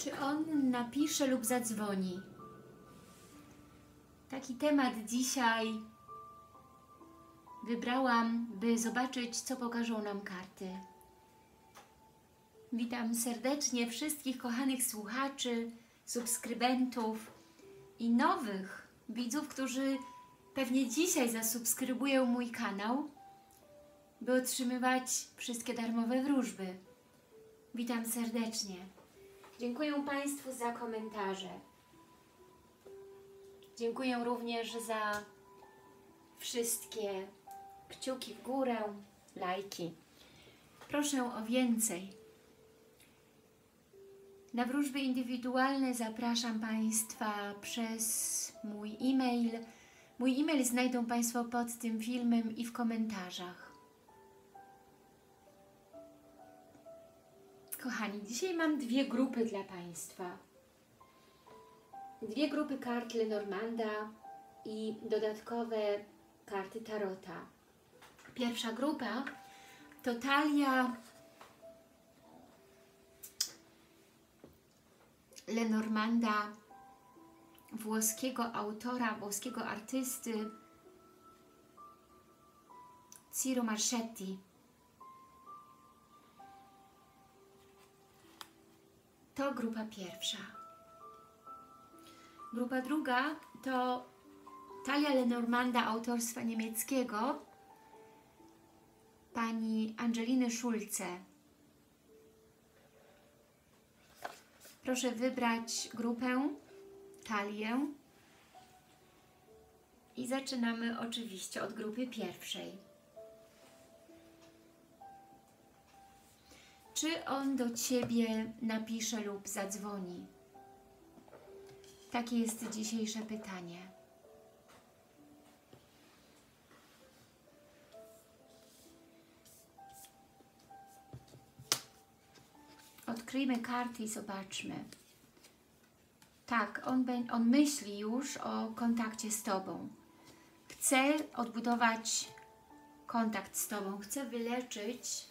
Czy on napisze lub zadzwoni? Taki temat dzisiaj wybrałam, by zobaczyć, co pokażą nam karty. Witam serdecznie wszystkich kochanych słuchaczy, subskrybentów i nowych widzów, którzy pewnie dzisiaj zasubskrybują mój kanał, by otrzymywać wszystkie darmowe wróżby. Witam serdecznie. Dziękuję Państwu za komentarze. Dziękuję również za wszystkie kciuki w górę, lajki. Proszę o więcej. Na wróżby indywidualne zapraszam Państwa przez mój e-mail. Mój e-mail znajdą Państwo pod tym filmem i w komentarzach. Kochani, dzisiaj mam dwie grupy dla Państwa. Dwie grupy kart Lenormanda i dodatkowe karty Tarota. Pierwsza grupa to talia Lenormanda, włoskiego autora, włoskiego artysty Ciro Marchetti. To grupa pierwsza. Grupa druga to talia Lenormanda autorstwa niemieckiego pani Angeliny Schulze. Proszę wybrać grupę, talię i zaczynamy oczywiście od grupy pierwszej. Czy on do Ciebie napisze lub zadzwoni? Takie jest dzisiejsze pytanie. Odkryjmy karty i zobaczmy. Tak, on myśli już o kontakcie z Tobą. Chce odbudować kontakt z Tobą. Chce wyleczyć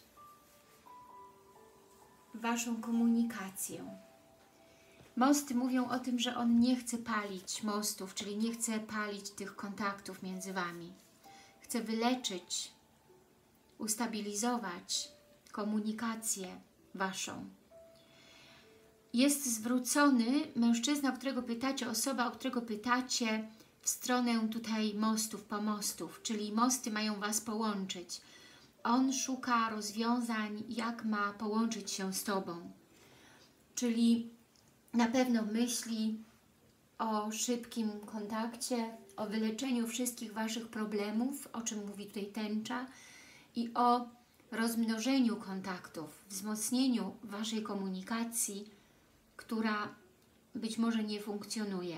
Waszą komunikację. Mosty mówią o tym, że on nie chce palić mostów, czyli nie chce palić tych kontaktów między Wami. Chce wyleczyć, ustabilizować komunikację Waszą. Jest zwrócony mężczyzna, o którego pytacie, osoba, o którego pytacie, w stronę tutaj mostów, pomostów, czyli mosty mają Was połączyć. On szuka rozwiązań, jak ma połączyć się z Tobą. Czyli na pewno myśli o szybkim kontakcie, o wyleczeniu wszystkich Waszych problemów, o czym mówi tutaj tęcza, i o rozmnożeniu kontaktów, wzmocnieniu Waszej komunikacji, która być może nie funkcjonuje.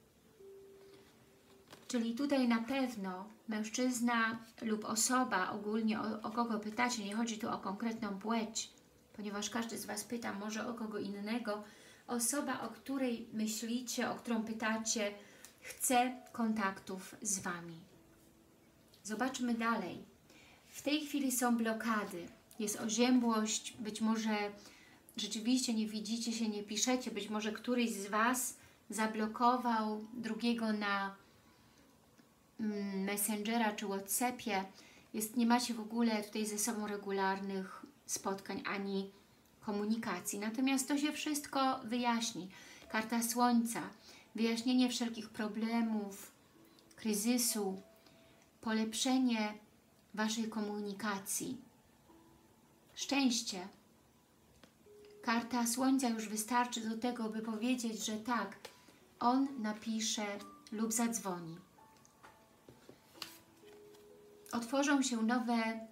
Czyli tutaj na pewno mężczyzna lub osoba, ogólnie o kogo pytacie, nie chodzi tu o konkretną płeć, ponieważ każdy z Was pyta może o kogo innego, osoba, o której myślicie, o którą pytacie, chce kontaktów z Wami. Zobaczmy dalej. W tej chwili są blokady, jest oziębłość, być może rzeczywiście nie widzicie się, nie piszecie, być może któryś z Was zablokował drugiego na Messengera czy Whatsappie. Nie macie w ogóle tutaj ze sobą regularnych spotkań ani komunikacji. Natomiast to się wszystko wyjaśni. Karta Słońca, wyjaśnienie wszelkich problemów, kryzysu, polepszenie Waszej komunikacji. Szczęście. Karta Słońca już wystarczy do tego, by powiedzieć, że tak, on napisze lub zadzwoni. Otworzą się nowe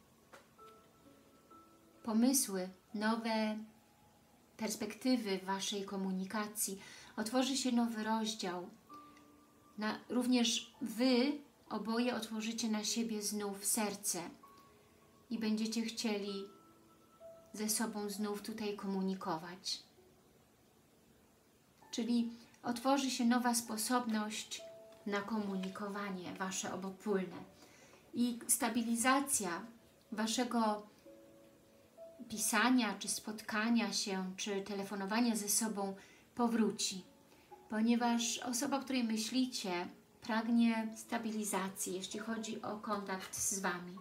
pomysły, nowe perspektywy Waszej komunikacji. Otworzy się nowy rozdział. Również Wy oboje otworzycie na siebie znów serce i będziecie chcieli ze sobą znów tutaj komunikować. Czyli otworzy się nowa sposobność na komunikowanie Wasze obopólne i stabilizacja Waszego pisania, czy spotkania się, czy telefonowania ze sobą powróci. Ponieważ osoba, o której myślicie, pragnie stabilizacji, jeśli chodzi o kontakt z Wami.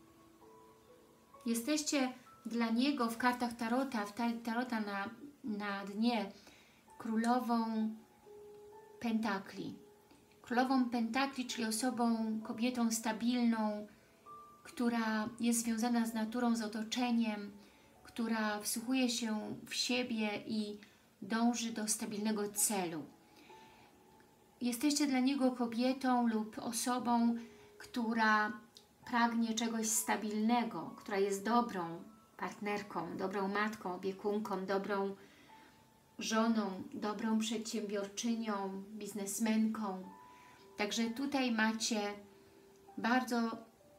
Jesteście dla niego w kartach Tarota, w talii Tarota na dnie królową pentakli. Królową pentakli, czyli osobą, kobietą stabilną, która jest związana z naturą, z otoczeniem, która wsłuchuje się w siebie i dąży do stabilnego celu. Jesteście dla niego kobietą lub osobą, która pragnie czegoś stabilnego, która jest dobrą partnerką, dobrą matką, opiekunką, dobrą żoną, dobrą przedsiębiorczynią, biznesmenką. Także tutaj macie bardzo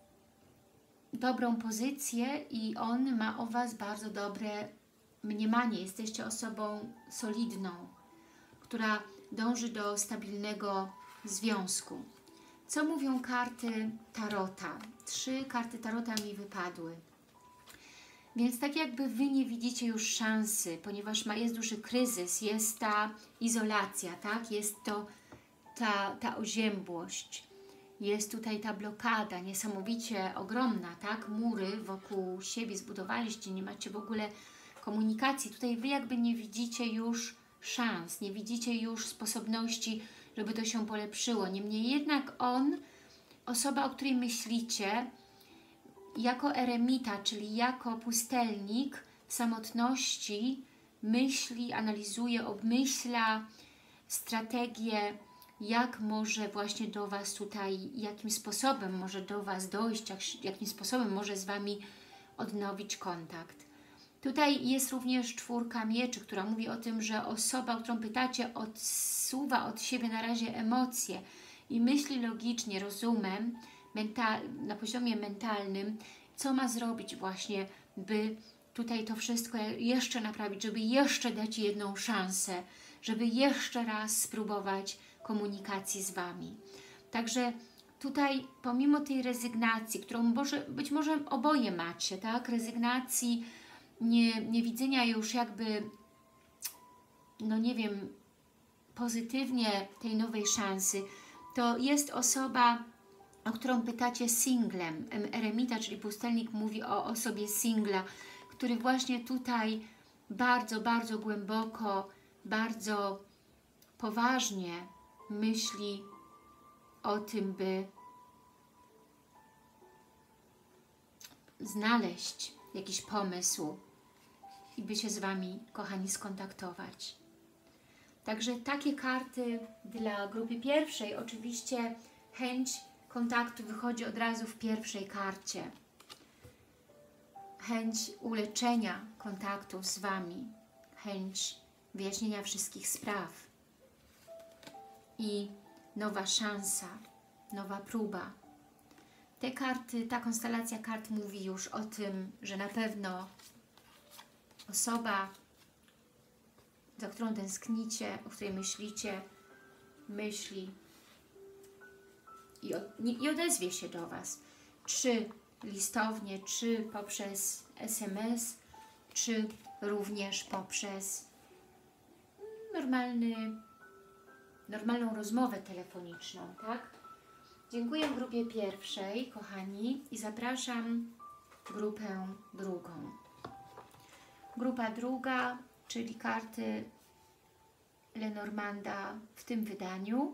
dobrą pozycję i on ma o Was bardzo dobre mniemanie. Jesteście osobą solidną, która dąży do stabilnego związku. Co mówią karty Tarota? 3 karty Tarota mi wypadły. Więc tak jakby Wy nie widzicie już szansy, ponieważ jest duży kryzys, jest ta izolacja, tak? Jest to ta oziębłość, jest tutaj ta blokada niesamowicie ogromna, tak? Mury wokół siebie zbudowaliście, nie macie w ogóle komunikacji. Tutaj Wy jakby nie widzicie już szans, nie widzicie już sposobności, żeby to się polepszyło. Niemniej jednak on, osoba, o której myślicie, jako eremita, czyli jako pustelnik w samotności myśli, analizuje, obmyśla strategię, jak może właśnie do Was tutaj, jakim sposobem może do Was dojść, jakim sposobem może z Wami odnowić kontakt. Tutaj jest również 4 mieczy, która mówi o tym, że osoba, o którą pytacie, odsuwa od siebie na razie emocje i myśli logicznie, rozumem, na poziomie mentalnym, co ma zrobić właśnie, by tutaj to wszystko jeszcze naprawić, żeby jeszcze dać jedną szansę, żeby jeszcze raz spróbować komunikacji z Wami. Także tutaj pomimo tej rezygnacji, którą być może oboje macie, tak? Rezygnacji, nie widzenia już jakby, no nie wiem, pozytywnie tej nowej szansy, to jest osoba, o którą pytacie singlem. Eremita, czyli pustelnik, mówi o osobie singla, który właśnie tutaj bardzo, bardzo głęboko, bardzo poważnie myśli o tym, by znaleźć jakiś pomysł i by się z Wami, kochani, skontaktować. Także takie karty dla grupy pierwszej. Oczywiście chęć kontaktu wychodzi od razu w pierwszej karcie. Chęć uleczenia kontaktów z Wami. Chęć wyjaśnienia wszystkich spraw. I nowa szansa, nowa próba. Te karty, ta konstelacja kart mówi już o tym, że na pewno osoba, za którą tęsknicie, o której myślicie, myśli i odezwie się do Was. Czy listownie, czy poprzez SMS, czy również poprzez normalną rozmowę telefoniczną, tak? Dziękuję grupie pierwszej, kochani, i zapraszam grupę drugą. Grupa druga, czyli karty Lenormanda w tym wydaniu.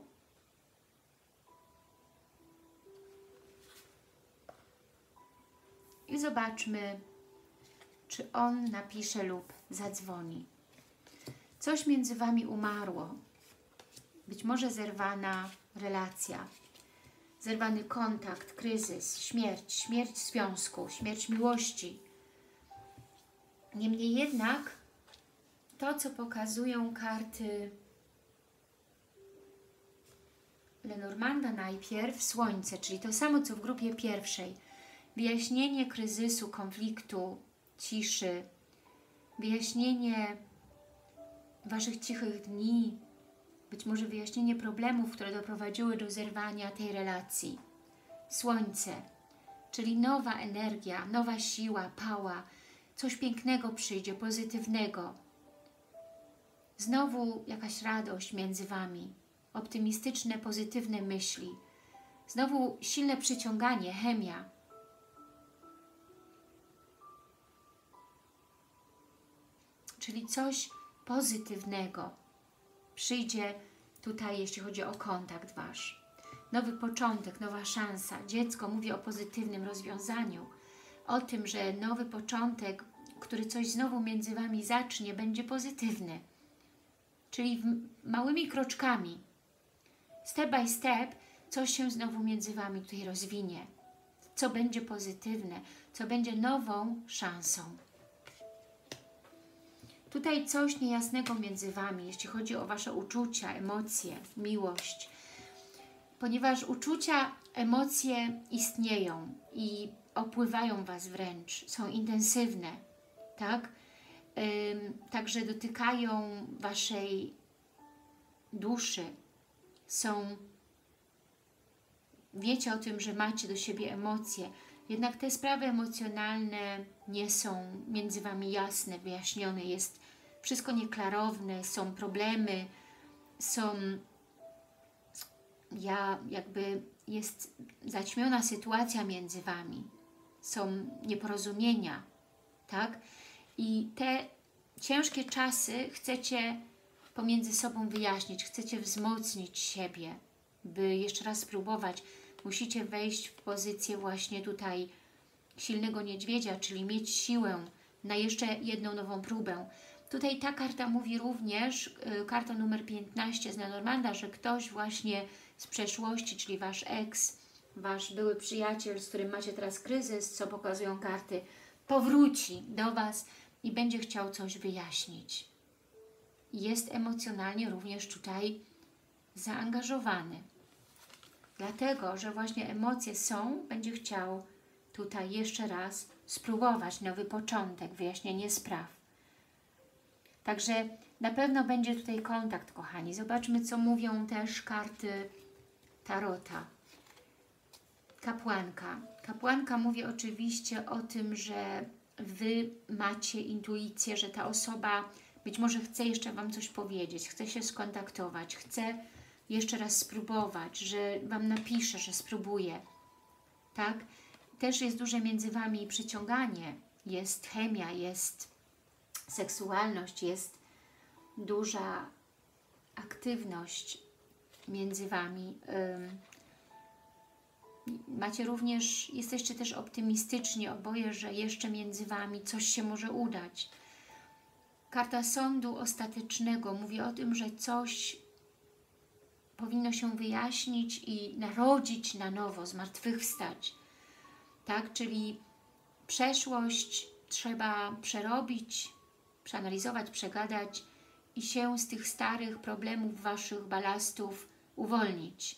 I zobaczmy, czy on napisze lub zadzwoni. Coś między Wami umarło. Być może zerwana relacja, zerwany kontakt, kryzys, śmierć związku, śmierć miłości. Niemniej jednak to, co pokazują karty Lenormanda najpierw, Słońce, czyli to samo, co w grupie pierwszej. Wyjaśnienie kryzysu, konfliktu, ciszy, wyjaśnienie Waszych cichych dni, być może wyjaśnienie problemów, które doprowadziły do zerwania tej relacji. Słońce, czyli nowa energia, nowa siła, pała, coś pięknego przyjdzie, pozytywnego. Znowu jakaś radość między Wami, optymistyczne, pozytywne myśli. Znowu silne przyciąganie, chemia. Czyli coś pozytywnego przyjdzie tutaj, jeśli chodzi o kontakt Wasz. Nowy początek, nowa szansa. Dziecko mówi o pozytywnym rozwiązaniu. O tym, że nowy początek, który coś znowu między Wami zacznie, będzie pozytywny. Czyli małymi kroczkami, step by step, coś się znowu między Wami tutaj rozwinie. Co będzie pozytywne, co będzie nową szansą. Tutaj coś niejasnego między Wami, jeśli chodzi o Wasze uczucia, emocje, miłość. Ponieważ uczucia, emocje istnieją i opływają Was wręcz, są intensywne, tak? Także dotykają Waszej duszy. Wiecie o tym, że macie do siebie emocje, jednak te sprawy emocjonalne nie są między Wami jasne, wyjaśnione, jest wszystko nieklarowne, są problemy, jest zaćmiona sytuacja między Wami, są nieporozumienia, tak? I te ciężkie czasy chcecie pomiędzy sobą wyjaśnić, chcecie wzmocnić siebie, by jeszcze raz spróbować. Musicie wejść w pozycję właśnie tutaj silnego niedźwiedzia, czyli mieć siłę na jeszcze jedną nową próbę. Tutaj ta karta mówi również, karta numer 15 z Lenormanda, że ktoś właśnie z przeszłości, czyli Wasz ex, Wasz były przyjaciel, z którym macie teraz kryzys, co pokazują karty, powróci do Was i będzie chciał coś wyjaśnić. Jest emocjonalnie również tutaj zaangażowany. Dlatego, że właśnie emocje są, będzie chciał tutaj jeszcze raz spróbować nowy początek, wyjaśnienie spraw. Także na pewno będzie tutaj kontakt, kochani. Zobaczmy, co mówią też karty Tarota. Kapłanka. Kapłanka mówi oczywiście o tym, że Wy macie intuicję, że ta osoba być może chce jeszcze Wam coś powiedzieć, chce się skontaktować, chce jeszcze raz spróbować, że Wam napisze, że spróbuje. Tak? Też jest duże między Wami przyciąganie, jest chemia, jest seksualność, jest duża aktywność między Wami. Macie również, jesteście też optymistyczni oboje, że jeszcze między Wami coś się może udać. Karta sądu ostatecznego mówi o tym, że coś powinno się wyjaśnić i narodzić na nowo, zmartwychwstać. Tak? Czyli przeszłość trzeba przerobić, przeanalizować, przegadać i się z tych starych problemów, Waszych balastów uwolnić.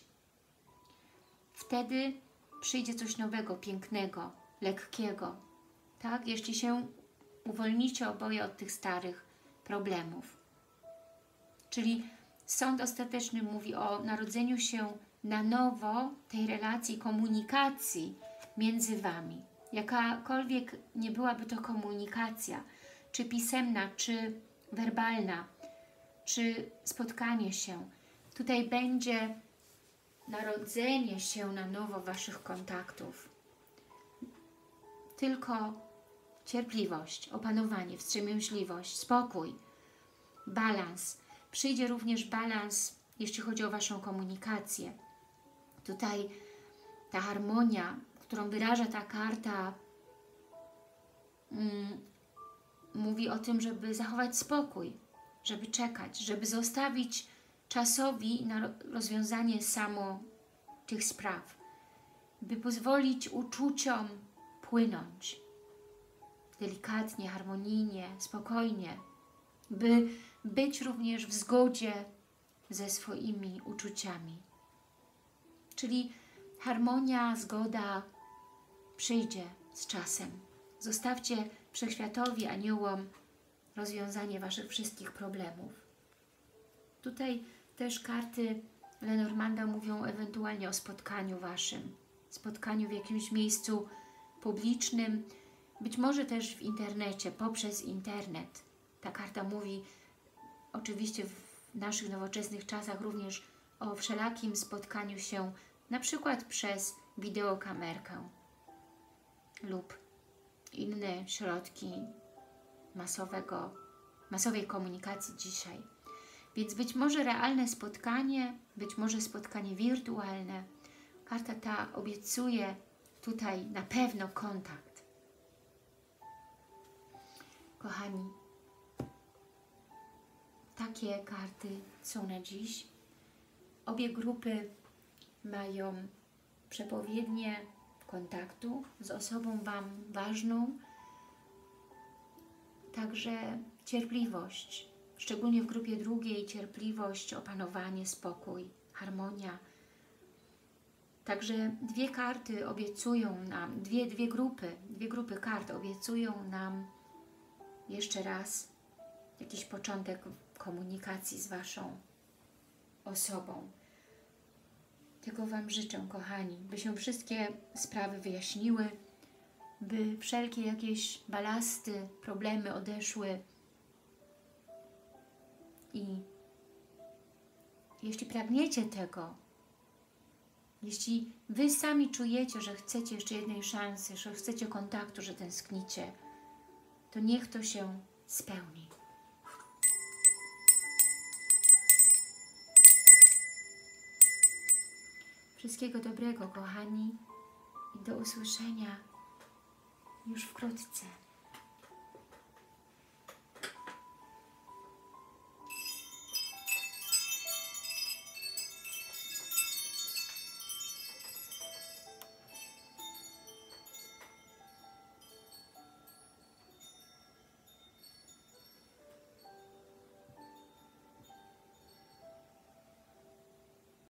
Wtedy przyjdzie coś nowego, pięknego, lekkiego. Tak? Jeśli się uwolnicie oboje od tych starych problemów. Czyli sąd ostateczny mówi o narodzeniu się na nowo tej relacji, komunikacji między Wami. Jakakolwiek nie byłaby to komunikacja, czy pisemna, czy werbalna, czy spotkanie się. Tutaj będzie narodzenie się na nowo Waszych kontaktów. Tylko cierpliwość, opanowanie, wstrzemięźliwość, spokój, balans. Przyjdzie również balans, jeśli chodzi o Waszą komunikację. Tutaj ta harmonia, którą wyraża ta karta, mówi o tym, żeby zachować spokój, żeby czekać, żeby zostawić czasowi na rozwiązanie samo tych spraw, by pozwolić uczuciom płynąć delikatnie, harmonijnie, spokojnie, by być również w zgodzie ze swoimi uczuciami. Czyli harmonia, zgoda przyjdzie z czasem. Zostawcie Wszechświatowi, aniołom rozwiązanie Waszych wszystkich problemów. Tutaj też karty Lenormanda mówią ewentualnie o spotkaniu Waszym. Spotkaniu w jakimś miejscu publicznym, być może też w internecie, poprzez internet. Ta karta mówi oczywiście w naszych nowoczesnych czasach również o wszelakim spotkaniu się, na przykład przez wideokamerkę lub inne środki masowej komunikacji dzisiaj. Więc być może realne spotkanie, być może spotkanie wirtualne. Karta ta obiecuje tutaj na pewno kontakt. Kochani, takie karty są na dziś. Obie grupy mają przepowiednie kontaktu z osobą Wam ważną. Także cierpliwość, szczególnie w grupie drugiej, cierpliwość, opanowanie, spokój, harmonia. Także dwie karty obiecują nam, dwie grupy kart obiecują nam jeszcze raz jakiś początek komunikacji z Waszą osobą. Tego Wam życzę, kochani, by się wszystkie sprawy wyjaśniły, by wszelkie jakieś balasty, problemy odeszły i jeśli pragniecie tego, jeśli Wy sami czujecie, że chcecie jeszcze jednej szansy, że chcecie kontaktu, że tęsknicie, to niech to się spełni. Wszystkiego dobrego, kochani, i do usłyszenia już wkrótce.